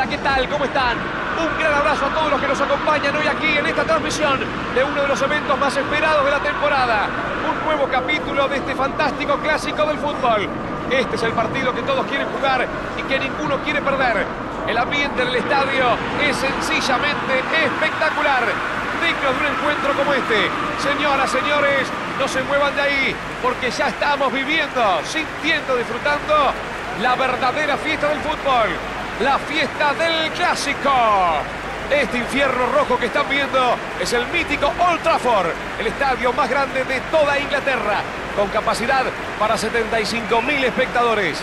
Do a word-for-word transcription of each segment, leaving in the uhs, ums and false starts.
Hola, ¿qué tal? ¿Cómo están? Un gran abrazo a todos los que nos acompañan hoy aquí en esta transmisión de uno de los eventos más esperados de la temporada. Un nuevo capítulo de este fantástico clásico del fútbol. Este es el partido que todos quieren jugar y que ninguno quiere perder. El ambiente en el estadio es sencillamente espectacular. Digno de un encuentro como este. Señoras, señores, no se muevan de ahí, porque ya estamos viviendo, sintiendo, disfrutando la verdadera fiesta del fútbol. La fiesta del clásico. Este infierno rojo que están viendo es el mítico Old Trafford, el estadio más grande de toda Inglaterra, con capacidad para setenta y cinco mil espectadores.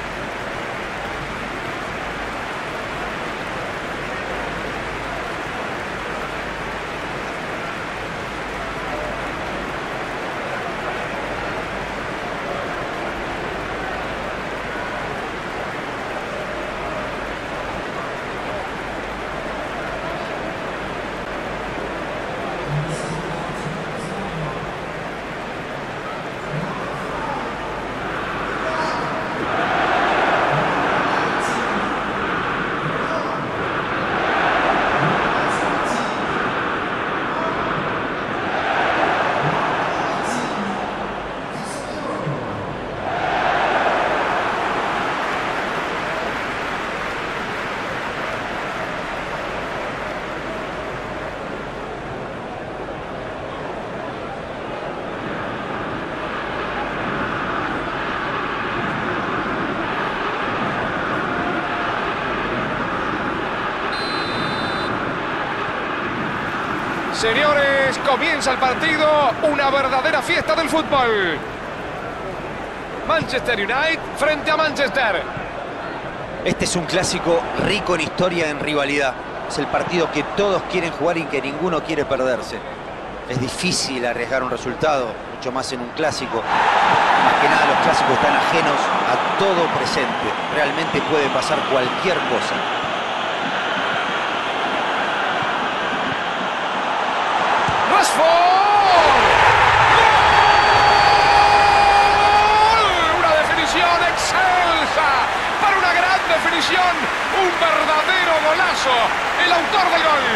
Señores, comienza el partido, una verdadera fiesta del fútbol. Manchester United frente a Manchester. Este es un clásico rico en historia, en rivalidad. Es el partido que todos quieren jugar y que ninguno quiere perderse. Es difícil arriesgar un resultado, mucho más en un clásico. Más que nada los clásicos están ajenos a todo presente. Realmente puede pasar cualquier cosa. ¡Rashford! ¡Gol! Una definición excelsa para una gran definición. Un verdadero golazo. El autor del gol.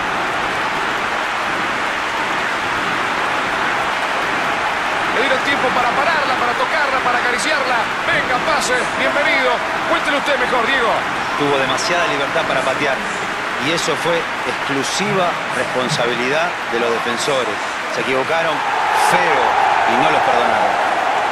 Le dieron tiempo para pararla, para tocarla, para acariciarla. Venga, pase, bienvenido. Cuéntelo usted mejor, Diego. Tuvo demasiada libertad para patear. Y eso fue exclusiva responsabilidad de los defensores. Se equivocaron feo y no los perdonaron.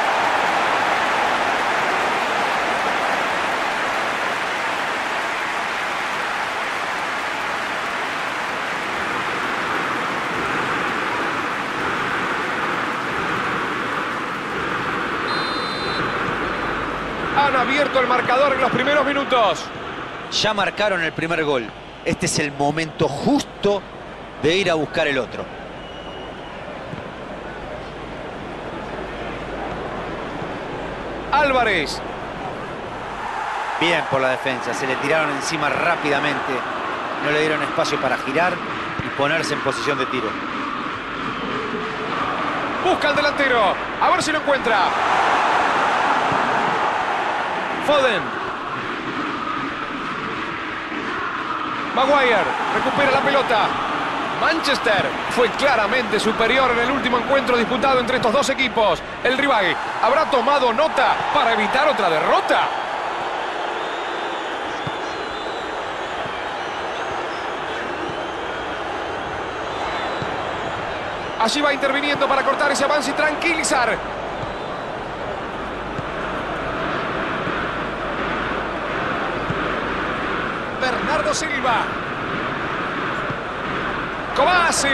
Han abierto el marcador en los primeros minutos. Ya marcaron el primer gol. Este es el momento justo de ir a buscar el otro. Álvarez. Bien por la defensa. Se le tiraron encima rápidamente. No le dieron espacio para girar y ponerse en posición de tiro. Busca al delantero. A ver si lo encuentra. Foden. Maguire recupera la pelota. Manchester fue claramente superior en el último encuentro disputado entre estos dos equipos. El rival habrá tomado nota para evitar otra derrota. Allí va interviniendo para cortar ese avance y tranquilizar. Bernardo Silva. Kovacic.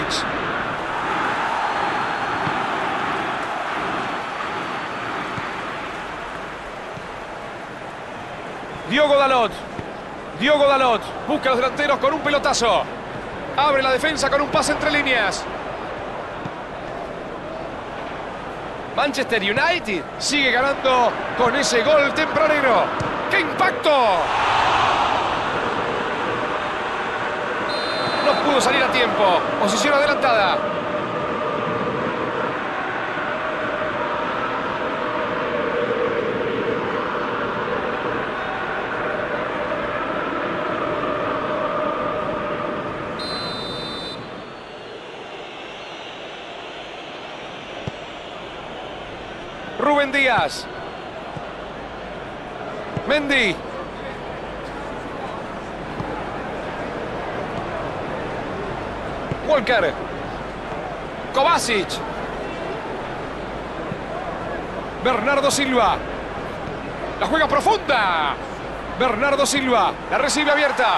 Diogo Dalot. Diogo Dalot busca a los delanteros con un pelotazo. Abre la defensa con un pase entre líneas. Manchester United sigue ganando con ese gol tempranero. ¡Qué impacto! No pudo salir a tiempo. Posición adelantada. Rubén Díaz. Mendy. Walker. Kovacic. Bernardo Silva. La juega profunda. Bernardo Silva. La recibe abierta.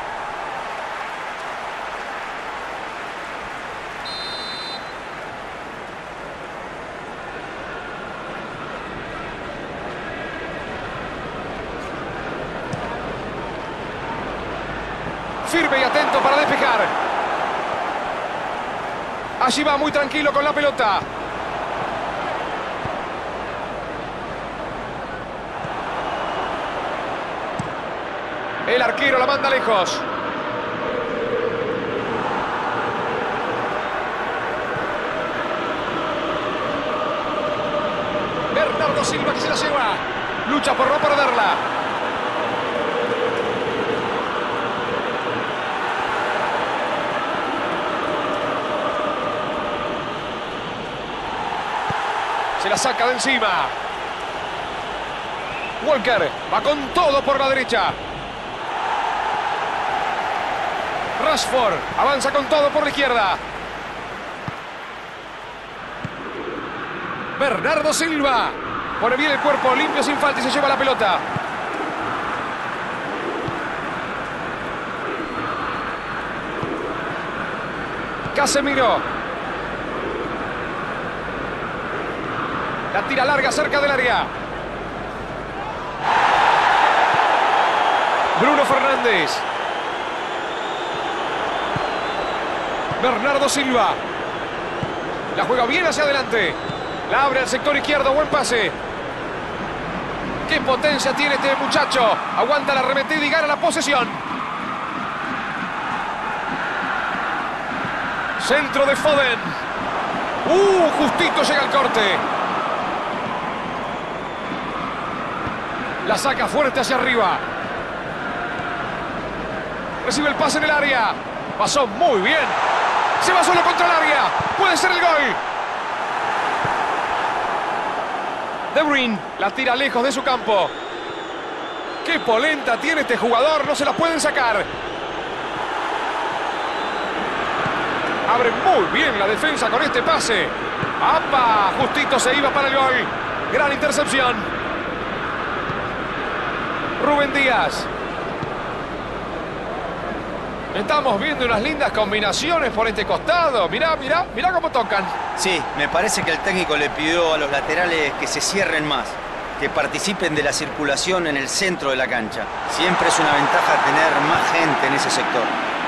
Firme y atento para despejar. Allí va muy tranquilo con la pelota. El arquero la manda lejos. Bernardo Silva que se la lleva. Lucha por no perderla. Se la saca de encima. Walker va con todo por la derecha. Rashford avanza con todo por la izquierda. Bernardo Silva pone bien el cuerpo, limpio sin falta y se lleva la pelota. Casemiro. La tira larga cerca del área. Bruno Fernández. Bernardo Silva. La juega bien hacia adelante. La abre al sector izquierdo. Buen pase. ¡Qué potencia tiene este muchacho! Aguanta la arremetida y gana la posesión. Centro de Foden. ¡Uh! Justito llega el corte. La saca fuerte hacia arriba. Recibe el pase en el área. Pasó muy bien. Se va solo contra el área. Puede ser el gol. De Bruyne la tira lejos de su campo. Qué polenta tiene este jugador. No se la pueden sacar. Abre muy bien la defensa con este pase. ¡Apa! Justito se iba para el gol. Gran intercepción. Rubén Díaz. Estamos viendo unas lindas combinaciones por este costado. Mirá, mirá, mirá cómo tocan. Sí, me parece que el técnico le pidió a los laterales que se cierren más, que participen de la circulación en el centro de la cancha. Siempre es una ventaja tener más gente en ese sector.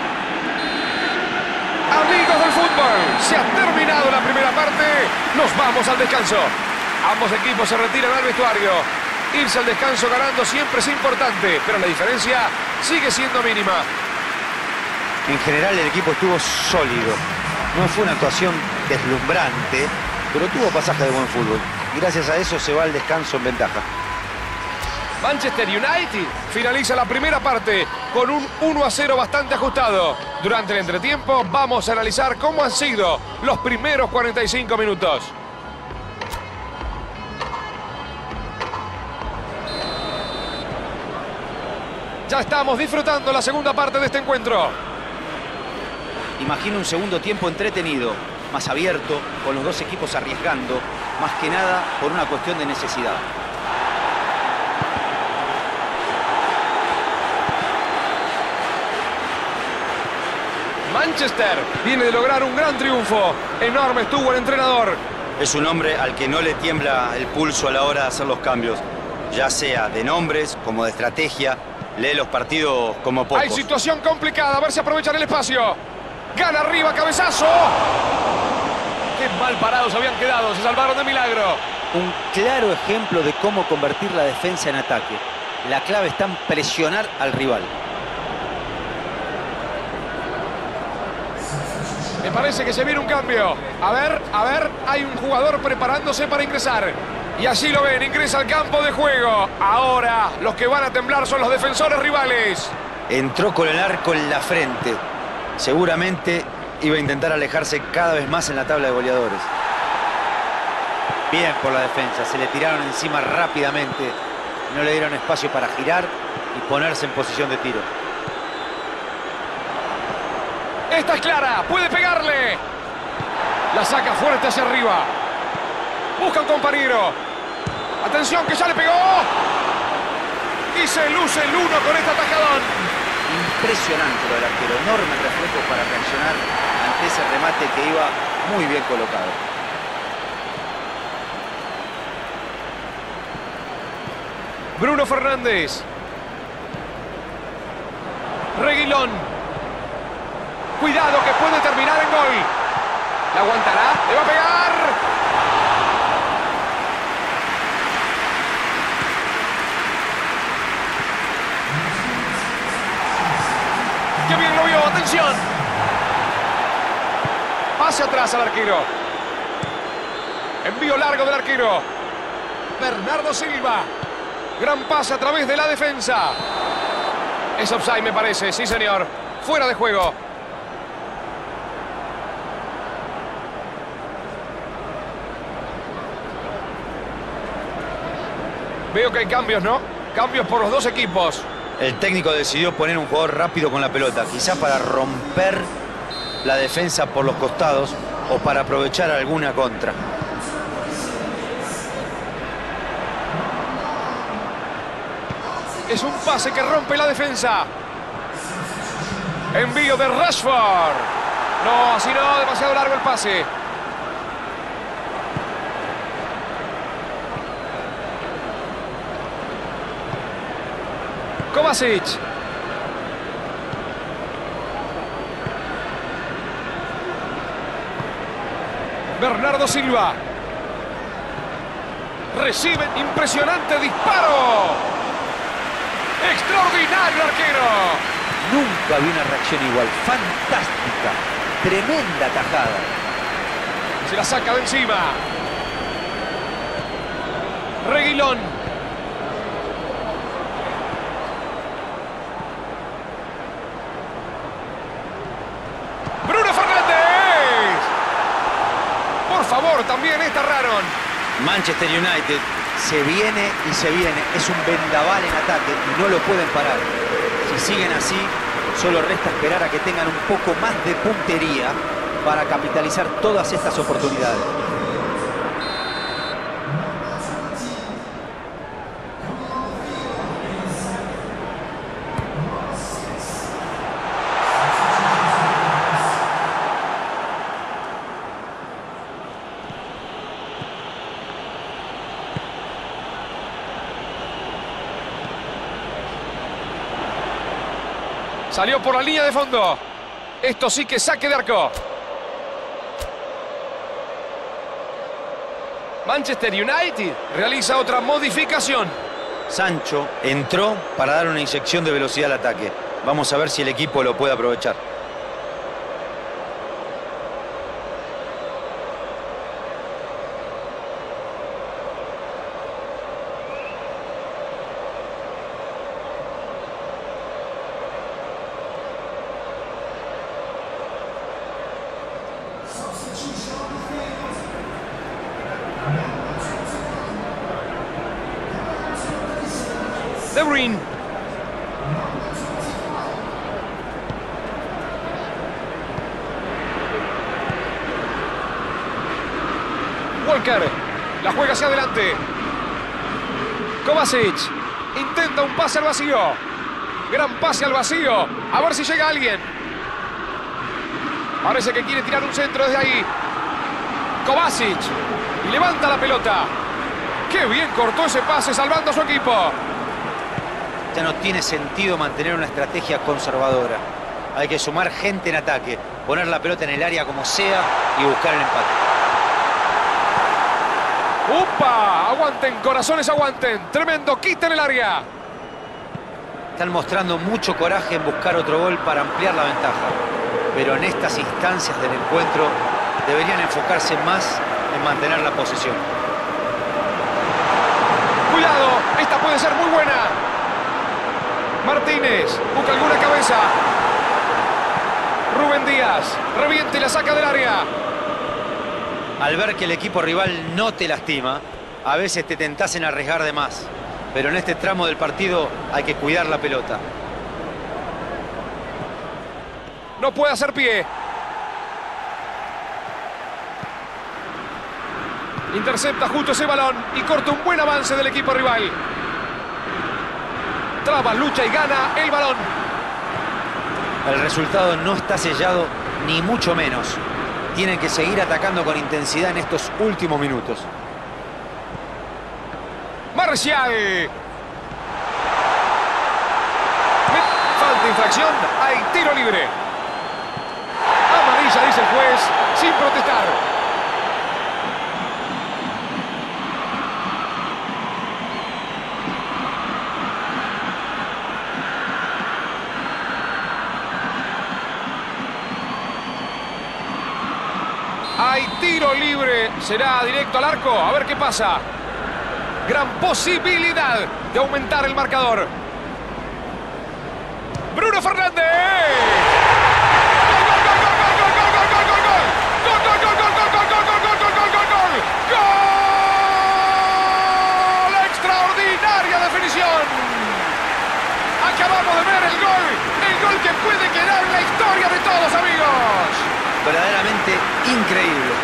Amigos del fútbol, se ha terminado la primera parte. Nos vamos al descanso. Ambos equipos se retiran al vestuario. Irse al descanso ganando siempre es importante, pero la diferencia sigue siendo mínima. En general el equipo estuvo sólido. No fue una actuación deslumbrante, pero tuvo pasaje de buen fútbol. Y gracias a eso se va al descanso en ventaja. Manchester United finaliza la primera parte con un uno a cero bastante ajustado. Durante el entretiempo vamos a analizar cómo han sido los primeros cuarenta y cinco minutos. Ya estamos disfrutando la segunda parte de este encuentro. Imagino un segundo tiempo entretenido, más abierto, con los dos equipos arriesgando, más que nada por una cuestión de necesidad. Manchester viene de lograr un gran triunfo. Enorme estuvo el entrenador. Es un hombre al que no le tiembla el pulso a la hora de hacer los cambios, ya sea de nombres como de estrategia. Lee los partidos como pocos. Hay situación complicada, a ver si aprovechan el espacio. Gana arriba, cabezazo. Qué mal parados habían quedado, se salvaron de milagro. Un claro ejemplo de cómo convertir la defensa en ataque. La clave está en presionar al rival. Me parece que se viene un cambio. A ver, a ver, hay un jugador preparándose para ingresar. Y así lo ven, ingresa al campo de juego. Ahora, los que van a temblar son los defensores rivales. Entró con el arco en la frente. Seguramente iba a intentar alejarse cada vez más en la tabla de goleadores. Bien por la defensa, se le tiraron encima rápidamente. No le dieron espacio para girar y ponerse en posición de tiro. Esta es clara, puede pegarle. La saca fuerte hacia arriba. Busca un compañero. Atención que ya le pegó. Y se luce el uno con este atajadón. Impresionante lo del arquero, enorme reflejo para reaccionar ante ese remate que iba muy bien colocado. Bruno Fernández. Reguilón. Cuidado que puede terminar en gol. ¿La aguantará? ¡Le va a pegar! ¡Qué bien lo vio! ¡Atención! Pase atrás al arquero. Envío largo del arquero. Bernardo Silva. Gran pase a través de la defensa. Es offside, me parece. Sí, señor. Fuera de juego. Veo que hay cambios, ¿no? Cambios por los dos equipos. El técnico decidió poner un jugador rápido con la pelota, quizá para romper la defensa por los costados o para aprovechar alguna contra. Es un pase que rompe la defensa. Envío de Rashford. No, así no, demasiado largo el pase. Kovacic. Bernardo Silva. Recibe impresionante disparo. ¡Extraordinario arquero! Nunca vi una reacción igual. Fantástica. Tremenda tajada. Se la saca de encima. Reguilón. ¡Bruno Fernández! Por favor, también esta Raron. Manchester United se viene y se viene. Es un vendaval en ataque y no lo pueden parar. Si siguen así, solo resta esperar a que tengan un poco más de puntería para capitalizar todas estas oportunidades. Salió por la línea de fondo. Esto sí que saque de arco. Manchester United realiza otra modificación. Sancho entró para dar una inyección de velocidad al ataque. Vamos a ver si el equipo lo puede aprovechar. De Bruyne. Walker. La juega hacia adelante. Kovacic. Intenta un pase al vacío. Gran pase al vacío. A ver si llega alguien. Parece que quiere tirar un centro desde ahí. Kovacic. Y levanta la pelota. ¡Qué bien cortó ese pase salvando a su equipo! Ya no tiene sentido mantener una estrategia conservadora. Hay que sumar gente en ataque, poner la pelota en el área como sea y buscar el empate. ¡Upa! Aguanten, corazones, aguanten. Tremendo quita en el área. Están mostrando mucho coraje en buscar otro gol para ampliar la ventaja. Pero en estas instancias del encuentro deberían enfocarse más en mantener la posesión. ¡Cuidado! Esta puede ser muy buena. Martínez, busca alguna cabeza. Rubén Díaz, reviente y la saca del área. Al ver que el equipo rival no te lastima, a veces te tentás en arriesgar de más. Pero en este tramo del partido hay que cuidar la pelota. No puede hacer pie. Intercepta justo ese balón y corta un buen avance del equipo rival. Traba, lucha y gana el balón. El resultado no está sellado, ni mucho menos. Tienen que seguir atacando con intensidad en estos últimos minutos. Marcial. Falta, infracción, hay tiro libre. Amarilla, dice el juez, sin protestar. Hay tiro libre, será directo al arco, a ver qué pasa. Gran posibilidad de aumentar el marcador. Bruno Fernández. ¡Gol! ¡Extraordinaria definición! Acabamos de ver el gol, el gol que puede quedar en la historia de todos, amigos. Verdaderamente increíble.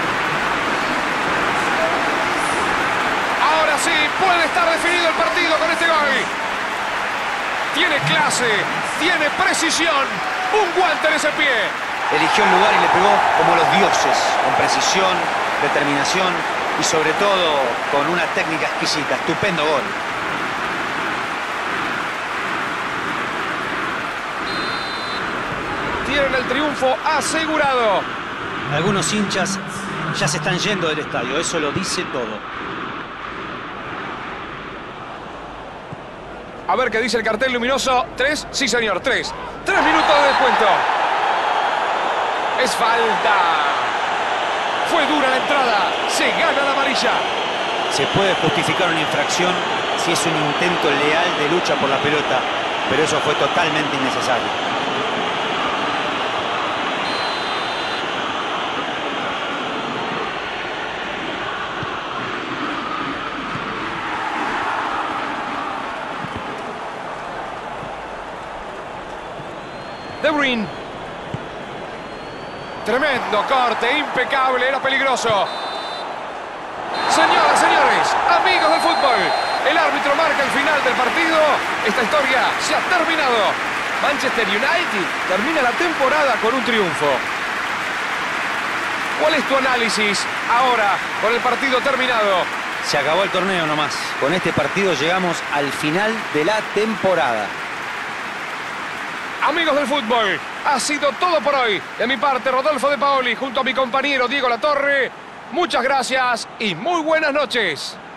Ahora sí, puede estar definido el partido con este gol. Tiene clase, tiene precisión, un guante en ese pie. Eligió el lugar y le pegó como los dioses, con precisión, determinación y sobre todo con una técnica exquisita. Estupendo gol. Tienen el triunfo asegurado. Algunos hinchas ya se están yendo del estadio, eso lo dice todo. A ver qué dice el cartel luminoso. ¿Tres? Sí, señor, tres. Tres minutos de descuento. Es falta. Fue dura la entrada. Se gana la amarilla. Se puede justificar una infracción si es un intento leal de lucha por la pelota, pero eso fue totalmente innecesario. De Bruyne. Tremendo corte, impecable, era peligroso. Señoras, señores, amigos del fútbol, el árbitro marca el final del partido. Esta historia se ha terminado. Manchester United termina la temporada con un triunfo. ¿Cuál es tu análisis ahora con el partido terminado? Se acabó el torneo nomás. Con este partido llegamos al final de la temporada. Amigos del fútbol, ha sido todo por hoy. De mi parte, Rodolfo De Paoli, junto a mi compañero Diego Latorre. Muchas gracias y muy buenas noches.